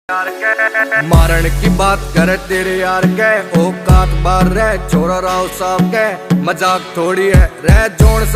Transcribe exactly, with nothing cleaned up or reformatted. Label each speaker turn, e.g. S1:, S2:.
S1: मारन की बात करे तेरे यार के औकात बार रह छोरा राव साहब के मजाक थोड़ी है रह जोन